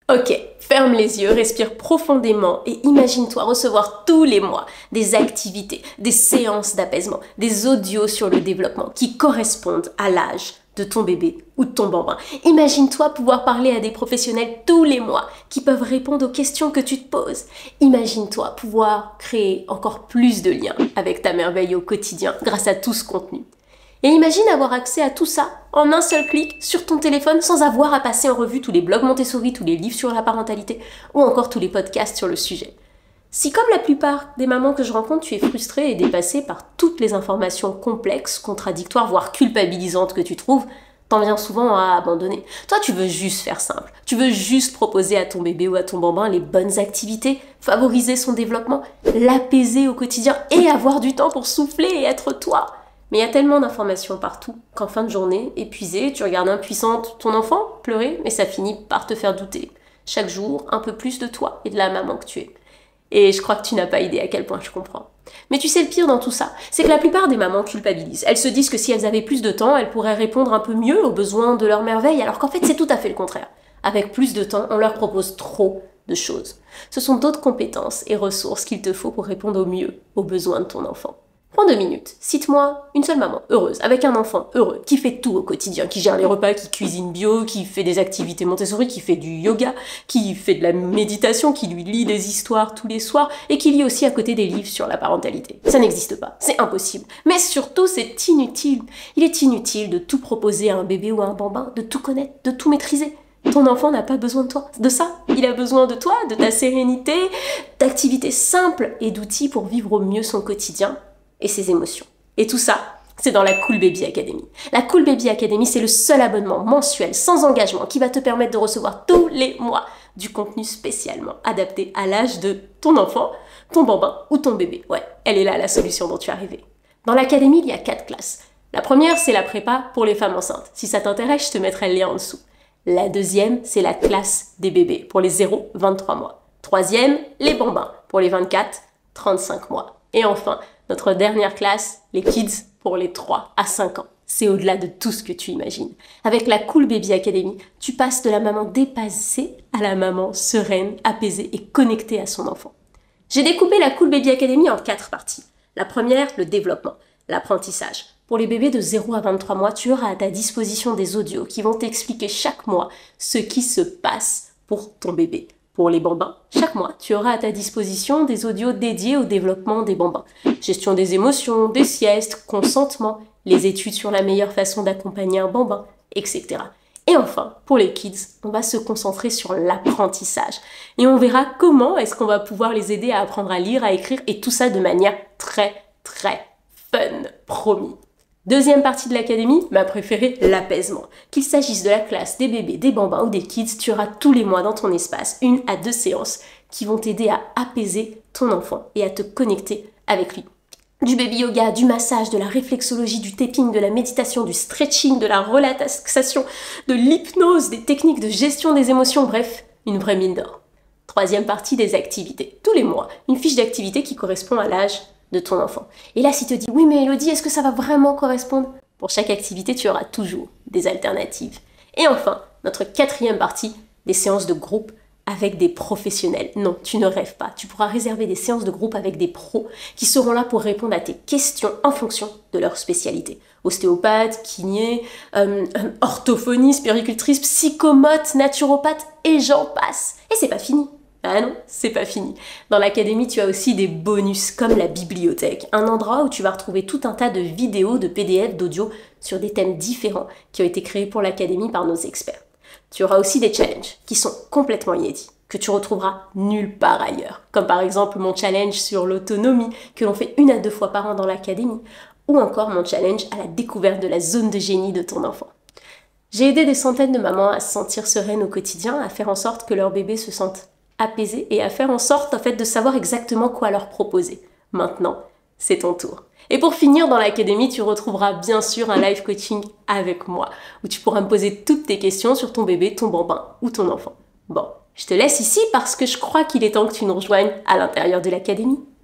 Ok, ferme les yeux, respire profondément et imagine-toi recevoir tous les mois des activités, des séances d'apaisement, des audios sur le développement qui correspondent à l'âge de ton bébé ou de ton bambin. Imagine-toi pouvoir parler à des professionnels tous les mois qui peuvent répondre aux questions que tu te poses. Imagine-toi pouvoir créer encore plus de liens avec ta merveille au quotidien grâce à tout ce contenu. Et imagine avoir accès à tout ça en un seul clic sur ton téléphone sans avoir à passer en revue tous les blogs Montessori, tous les livres sur la parentalité ou encore tous les podcasts sur le sujet. Si comme la plupart des mamans que je rencontre, tu es frustrée et dépassée par toutes les informations complexes, contradictoires, voire culpabilisantes que tu trouves, t'en viens souvent à abandonner. Toi, tu veux juste faire simple. Tu veux juste proposer à ton bébé ou à ton bambin les bonnes activités, favoriser son développement, l'apaiser au quotidien et avoir du temps pour souffler et être toi. Mais il y a tellement d'informations partout qu'en fin de journée, épuisée, tu regardes impuissante ton enfant pleurer, mais ça finit par te faire douter. Chaque jour, un peu plus de toi et de la maman que tu es. Et je crois que tu n'as pas idée à quel point je comprends. Mais tu sais le pire dans tout ça, c'est que la plupart des mamans culpabilisent. Elles se disent que si elles avaient plus de temps, elles pourraient répondre un peu mieux aux besoins de leur merveille, alors qu'en fait c'est tout à fait le contraire. Avec plus de temps, on leur propose trop de choses. Ce sont d'autres compétences et ressources qu'il te faut pour répondre au mieux aux besoins de ton enfant. Prends 2 minutes, cite-moi une seule maman heureuse, avec un enfant heureux, qui fait tout au quotidien, qui gère les repas, qui cuisine bio, qui fait des activités Montessori, qui fait du yoga, qui fait de la méditation, qui lui lit des histoires tous les soirs, et qui lit aussi à côté des livres sur la parentalité. Ça n'existe pas, c'est impossible. Mais surtout, c'est inutile. Il est inutile de tout proposer à un bébé ou à un bambin, de tout connaître, de tout maîtriser. Ton enfant n'a pas besoin de toi, de ça. Il a besoin de toi, de ta sérénité, d'activités simples et d'outils pour vivre au mieux son quotidien et ses émotions. Et tout ça, c'est dans la Cool Baby Academy. La Cool Baby Academy, c'est le seul abonnement mensuel sans engagement qui va te permettre de recevoir tous les mois du contenu spécialement adapté à l'âge de ton enfant, ton bambin ou ton bébé. Ouais, elle est là la solution dont tu es arrivé. Dans l'académie, il y a 4 classes. La première, c'est la prépa pour les femmes enceintes. Si ça t'intéresse, je te mettrai le lien en dessous. La deuxième, c'est la classe des bébés pour les 0-23 mois. Troisième, les bambins pour les 24-35 mois. Et enfin, notre dernière classe, les kids pour les 3 à 5 ans. C'est au-delà de tout ce que tu imagines. Avec la Cool Baby Academy, tu passes de la maman dépassée à la maman sereine, apaisée et connectée à son enfant. J'ai découpé la Cool Baby Academy en 4 parties. La première, le développement, l'apprentissage. Pour les bébés de 0 à 23 mois, tu auras à ta disposition des audios qui vont t'expliquer chaque mois ce qui se passe pour ton bébé. Pour les bambins, chaque mois, tu auras à ta disposition des audios dédiés au développement des bambins. Gestion des émotions, des siestes, consentement, les études sur la meilleure façon d'accompagner un bambin, etc. Et enfin, pour les kids, on va se concentrer sur l'apprentissage. Et on verra comment est-ce qu'on va pouvoir les aider à apprendre à lire, à écrire, et tout ça de manière très fun, promis. Deuxième partie de l'académie, ma préférée, l'apaisement. Qu'il s'agisse de la classe, des bébés, des bambins ou des kids, tu auras tous les mois dans ton espace 1 à 2 séances qui vont t'aider à apaiser ton enfant et à te connecter avec lui. Du baby yoga, du massage, de la réflexologie, du tapping, de la méditation, du stretching, de la relaxation, de l'hypnose, des techniques de gestion des émotions, bref, une vraie mine d'or. Troisième partie, des activités. Tous les mois, une fiche d'activité qui correspond à l'âge de ton enfant. Et là, si tu te dis, oui, mais Elodie, est-ce que ça va vraiment correspondre? Pour chaque activité, tu auras toujours des alternatives. Et enfin, notre 4e partie, des séances de groupe avec des professionnels. Non, tu ne rêves pas. Tu pourras réserver des séances de groupe avec des pros qui seront là pour répondre à tes questions en fonction de leur spécialité. Ostéopathe, kiné, orthophoniste, puéricultrice, psychomote, naturopathe et j'en passe. Et c'est pas fini. Ah non, c'est pas fini. Dans l'académie, tu as aussi des bonus comme la bibliothèque, un endroit où tu vas retrouver tout un tas de vidéos, de PDF, d'audio sur des thèmes différents qui ont été créés pour l'académie par nos experts. Tu auras aussi des challenges qui sont complètement inédits, que tu retrouveras nulle part ailleurs, comme par exemple mon challenge sur l'autonomie que l'on fait 1 à 2 fois par an dans l'académie, ou encore mon challenge à la découverte de la zone de génie de ton enfant. J'ai aidé des centaines de mamans à se sentir sereines au quotidien, à faire en sorte que leur bébé se sente apaisé et à faire en sorte en fait de savoir exactement quoi leur proposer. Maintenant, c'est ton tour. Et pour finir, dans l'académie, tu retrouveras bien sûr un live coaching avec moi, où tu pourras me poser toutes tes questions sur ton bébé, ton bambin ou ton enfant. Bon, je te laisse ici parce que je crois qu'il est temps que tu nous rejoignes à l'intérieur de l'académie.